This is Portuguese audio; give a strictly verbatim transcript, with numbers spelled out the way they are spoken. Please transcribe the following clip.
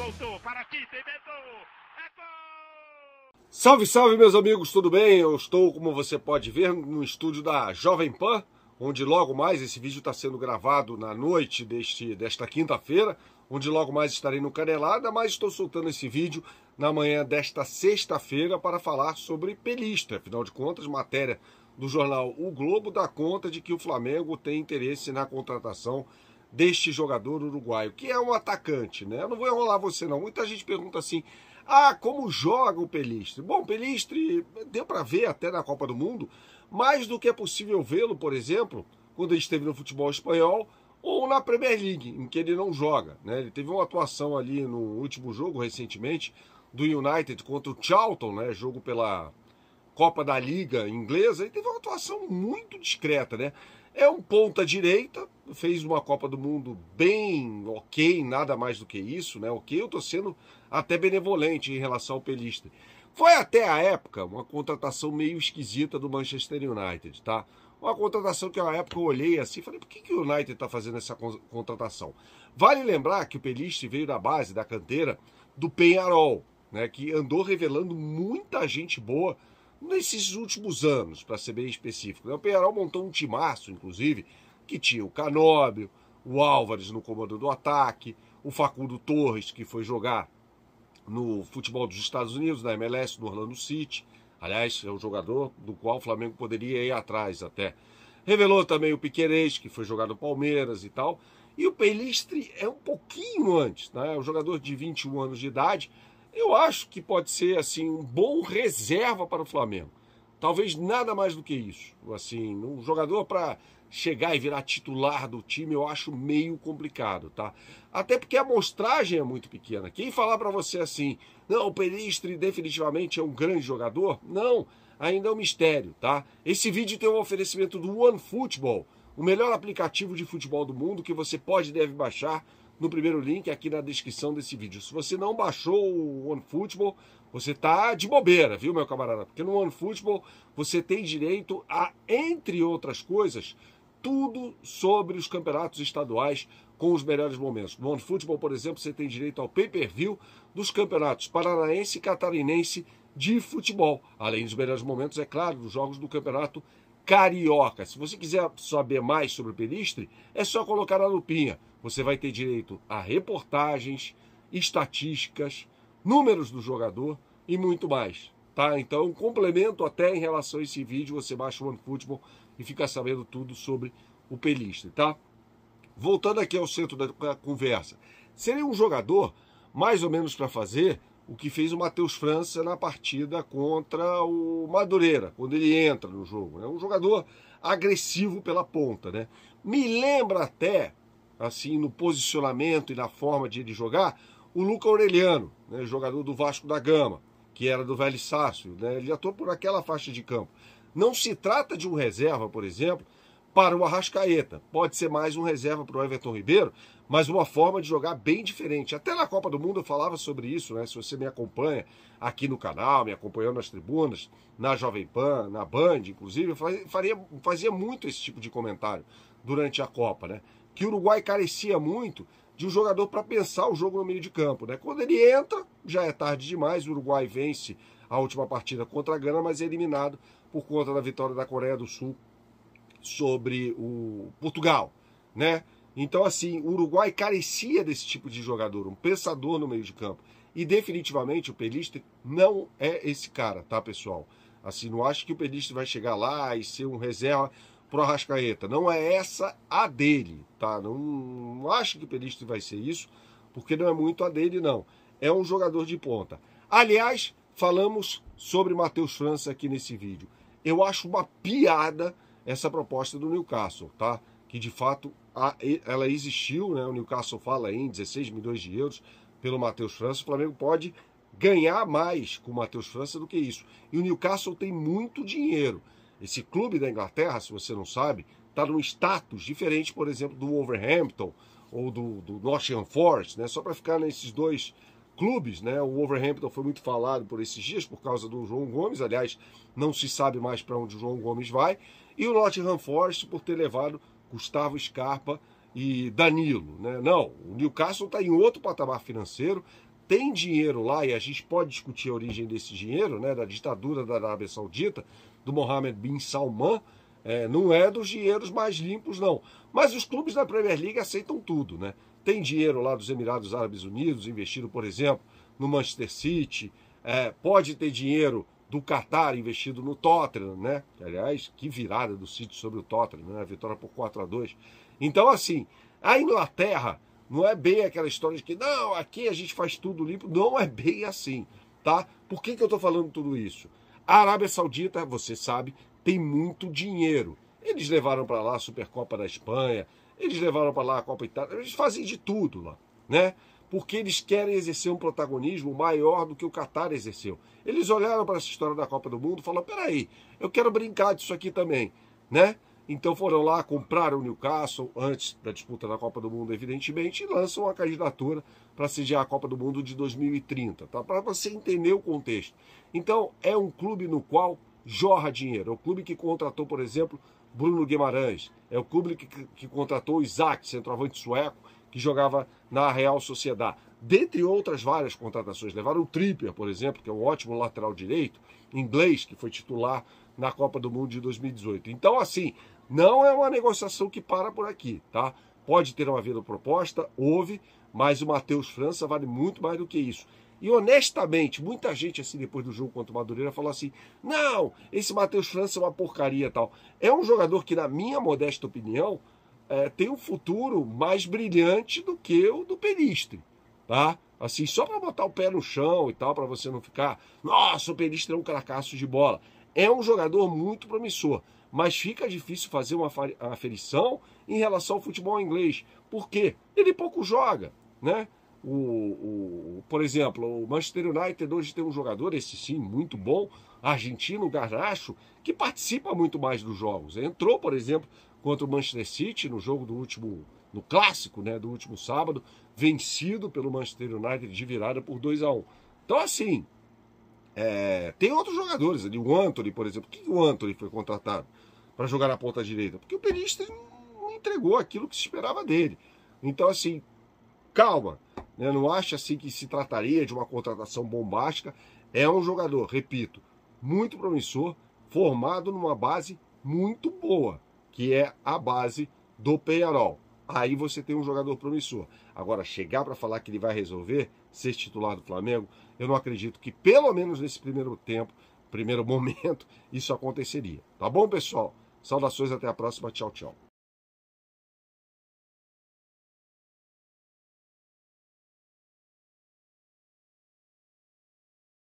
voltou, para aqui, tem Beto, é gol! Salve, salve meus amigos, tudo bem? Eu estou, como você pode ver, no estúdio da Jovem Pan, onde logo mais, esse vídeo está sendo gravado na noite deste, desta quinta-feira, onde logo mais estarei no Canelada, mas estou soltando esse vídeo na manhã desta sexta-feira para falar sobre Pellistri. Afinal de contas, matéria do jornal O Globo dá conta de que o Flamengo tem interesse na contratação deste jogador uruguaio, que é um atacante, né? Eu não vou enrolar você não. Muita gente pergunta assim, ah, como joga o Pellistri? Bom, Pellistri deu para ver até na Copa do Mundo, mais do que é possível vê-lo, por exemplo, quando ele esteve no futebol espanhol ou na Premier League, em que ele não joga, né? Ele teve uma atuação ali no último jogo, recentemente, do United contra o Charlton, né? Jogo pela Copa da Liga inglesa, e teve uma atuação muito discreta, né? É um ponta-direita, fez uma Copa do Mundo bem ok, nada mais do que isso, né? Ok, eu tô sendo até benevolente em relação ao Pellistri. Foi até a época uma contratação meio esquisita do Manchester United, tá? Uma contratação que na época eu olhei assim e falei, por que, que o United está fazendo essa contratação? Vale lembrar que o Pellistri veio da base, da canteira do Peñarol, né? Que andou revelando muita gente boa nesses últimos anos, para ser bem específico. O Peñarol montou um timaço, inclusive, que tinha o Canóbio, o Álvares no comando do ataque, o Facundo Torres, que foi jogar no futebol dos Estados Unidos, na M L S, no Orlando City. Aliás, é um jogador do qual o Flamengo poderia ir atrás até. Revelou também o Piquerez, que foi jogar no Palmeiras e tal. E o Pellistri é um pouquinho antes, né? É um jogador de vinte e um anos de idade. Eu acho que pode ser assim um bom reserva para o Flamengo. Talvez nada mais do que isso. Assim, um jogador para chegar e virar titular do time, eu acho meio complicado, tá? Até porque a amostragem é muito pequena. Quem falar para você assim, não, o Pellistri definitivamente é um grande jogador, não, ainda é um mistério, tá? Esse vídeo tem um oferecimento do OneFootball, o melhor aplicativo de futebol do mundo que você pode e deve baixar no primeiro link aqui na descrição desse vídeo. Se você não baixou o OneFootball, você tá de bobeira, viu, meu camarada? Porque no OneFootball você tem direito a, entre outras coisas, tudo sobre os campeonatos estaduais com os melhores momentos. No OneFootball, por exemplo, você tem direito ao pay-per-view dos campeonatos paranaense e catarinense de futebol. Além dos melhores momentos, é claro, dos jogos do campeonato carioca. Se você quiser saber mais sobre o Pellistri, é só colocar na lupinha. Você vai ter direito a reportagens, estatísticas, números do jogador e muito mais, tá? Então, um complemento até em relação a esse vídeo, você baixa o OneFootball e fica sabendo tudo sobre o Pellistri, tá? Voltando aqui ao centro da conversa, seria um jogador mais ou menos para fazer o que fez o Matheus França na partida contra o Madureira, quando ele entra no jogo. É um jogador agressivo pela ponta, né? Me lembra até, assim, no posicionamento e na forma de ele jogar, o Luca Aureliano, né, jogador do Vasco da Gama, que era do Velho Sácio, né? Ele atua por aquela faixa de campo. Não se trata de um reserva, por exemplo, para o Arrascaeta. Pode ser mais um reserva para o Everton Ribeiro, mas uma forma de jogar bem diferente. Até na Copa do Mundo eu falava sobre isso, né? Se você me acompanha aqui no canal, me acompanhou nas tribunas, na Jovem Pan, na Band, inclusive, eu fazia, fazia muito esse tipo de comentário durante a Copa, né? Que o Uruguai carecia muito de um jogador para pensar o jogo no meio de campo, né? Quando ele entra, já é tarde demais, o Uruguai vence a última partida contra a Gana, mas é eliminado por conta da vitória da Coreia do Sul sobre o Portugal, né? Então, assim, o Uruguai carecia desse tipo de jogador, um pensador no meio de campo. E definitivamente o Pellistri não é esse cara, tá, pessoal? Assim, não acho que o Pellistri vai chegar lá e ser um reserva pro Arrascaeta. Não é essa a dele, tá? Não, não acho que o Pellistri vai ser isso, porque não é muito a dele, não. É um jogador de ponta. Aliás, falamos sobre Matheus França aqui nesse vídeo. Eu acho uma piada essa proposta do Newcastle, tá? Que de fato ela existiu, né? O Newcastle fala em dezesseis milhões de euros pelo Matheus França. O Flamengo pode ganhar mais com o Matheus França do que isso. E o Newcastle tem muito dinheiro. Esse clube da Inglaterra, se você não sabe, está num status diferente, por exemplo, do Wolverhampton ou do, do Nottingham Forest, né? Só para ficar nesses dois clubes, né? O Wolverhampton foi muito falado por esses dias por causa do João Gomes. Aliás, não se sabe mais para onde o João Gomes vai. E o Nottingham Forest por ter levado Gustavo Scarpa e Danilo, né? Não, o Newcastle está em outro patamar financeiro, tem dinheiro lá, e a gente pode discutir a origem desse dinheiro, né, da ditadura da Arábia Saudita, do Mohammed bin Salman, é, não é dos dinheiros mais limpos, não. Mas os clubes da Premier League aceitam tudo, né? Tem dinheiro lá dos Emirados Árabes Unidos, investido, por exemplo, no Manchester City, é, pode ter dinheiro do Qatar investido no Tottenham, né? Aliás, que virada do City sobre o Tottenham, né? Vitória por quatro a dois. Então, assim, a Inglaterra não é bem aquela história de que, não, aqui a gente faz tudo limpo. Não é bem assim, tá? Por que que eu tô falando tudo isso? A Arábia Saudita, você sabe, tem muito dinheiro. Eles levaram para lá a Supercopa da Espanha, eles levaram para lá a Copa Itália, eles fazem de tudo lá, né? Porque eles querem exercer um protagonismo maior do que o Qatar exerceu. Eles olharam para essa história da Copa do Mundo e falaram, peraí, eu quero brincar disso aqui também, né? Então foram lá, compraram o Newcastle antes da disputa da Copa do Mundo, evidentemente, e lançam uma candidatura para sediar a Copa do Mundo de dois mil e trinta, tá? Para você entender o contexto. Então, é um clube no qual jorra dinheiro. É o clube que contratou, por exemplo, Bruno Guimarães. É o clube que, que, que contratou o Isaac, centroavante sueco, que jogava na Real Sociedad. Dentre outras várias contratações. Levaram o Trippier, por exemplo, que é um ótimo lateral direito, inglês, que foi titular na Copa do Mundo de dois mil e dezoito. Então, assim, não é uma negociação que para por aqui, tá? Pode ter uma havido proposta, houve, mas o Matheus França vale muito mais do que isso. E honestamente, muita gente assim depois do jogo contra o Madureira falou assim, não, esse Matheus França é uma porcaria e tal. É um jogador que, na minha modesta opinião, é, tem um futuro mais brilhante do que o do Pelistri, tá? Assim, só para botar o pé no chão e tal, para você não ficar, nossa, o Pelistri é um cracaço de bola. É um jogador muito promissor, mas fica difícil fazer uma aferição em relação ao futebol inglês. Por quê? Ele pouco joga, né? O, o, por exemplo, o Manchester United hoje tem um jogador, esse sim, muito bom, argentino, Garnacho, que participa muito mais dos jogos. Entrou, por exemplo, contra o Manchester City no jogo do último, no clássico, né, do último sábado, vencido pelo Manchester United de virada por dois a um. Então, assim, é, tem outros jogadores ali, o Antony, por exemplo. Por que o Antony foi contratado para jogar na ponta direita? Porque o Pelistri não entregou aquilo que se esperava dele. Então, assim, calma, né? Não acha assim que se trataria de uma contratação bombástica. É um jogador, repito, muito promissor, formado numa base muito boa, que é a base do Peñarol. Aí você tem um jogador promissor. Agora, chegar para falar que ele vai resolver ser titular do Flamengo, eu não acredito que, pelo menos nesse primeiro tempo, primeiro momento, isso aconteceria. Tá bom, pessoal? Saudações, até a próxima. Tchau, tchau.